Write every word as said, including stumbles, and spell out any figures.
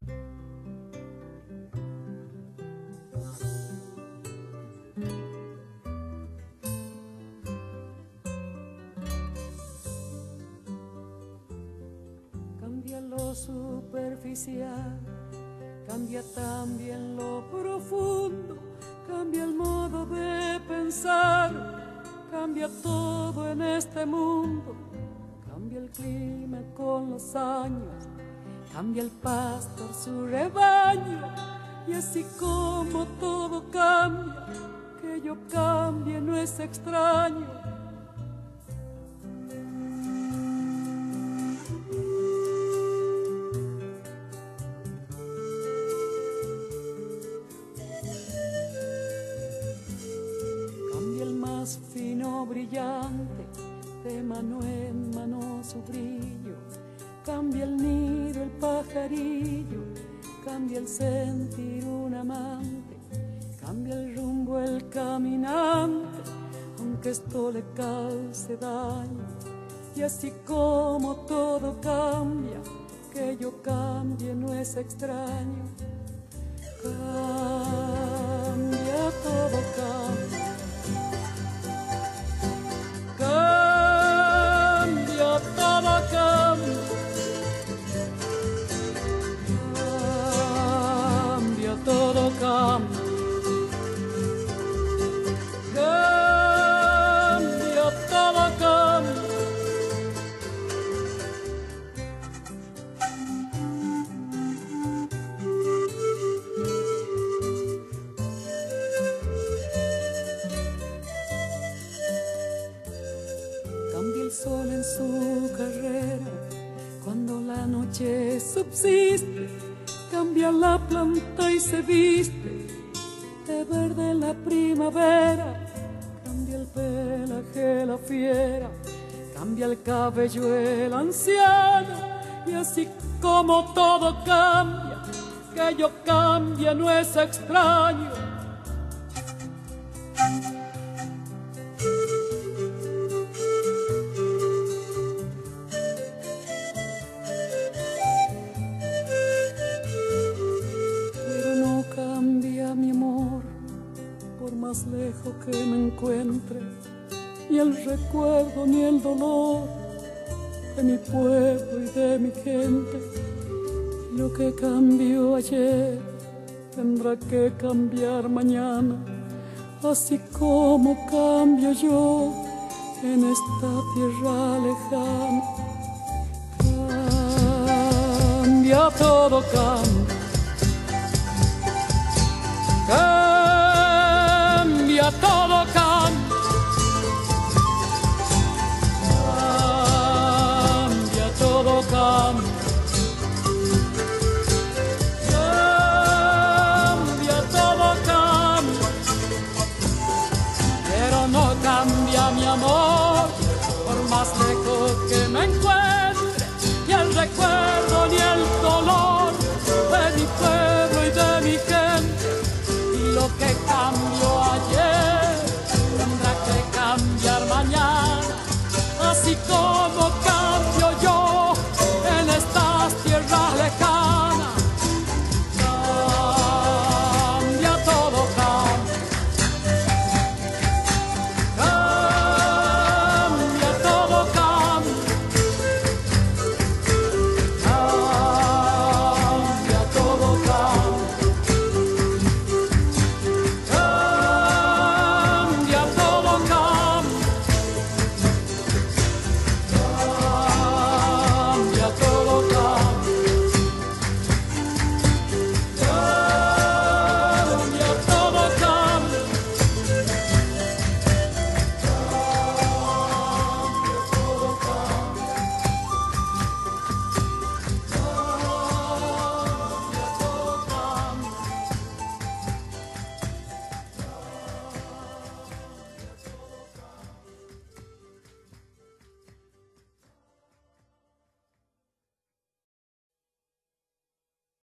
Cambia lo superficial, cambia también lo profundo, cambia el modo de pensar, cambia todo en este mundo, cambia el clima con los años, cambia el pastor su rebaño, y así como todo cambia, que yo cambie no es extraño. Fino brillante, de mano en mano su brillo, cambia el nido el pajarillo, cambia el sentir un amante, cambia el rumbo el caminante, aunque esto le cause daño. Y así como todo cambia, que yo cambie no es extraño. Cambia, todo cambia. Cambia, todo cambia, cambia, todo cambia, cambia, todo cambia. Cambia el sol en su carrera, cuando la noche subsiste, cambia la planta y se viste de verde la primavera, cambia el pelaje la fiera, cambia el cabello el anciano, y así como todo cambia, que yo cambie no es extraño. Más lejos que me encuentre, ni el recuerdo ni el dolor de mi pueblo y de mi gente. Lo que cambió ayer tendrá que cambiar mañana, así como cambio yo en esta tierra lejana. Cambia, todo cambia.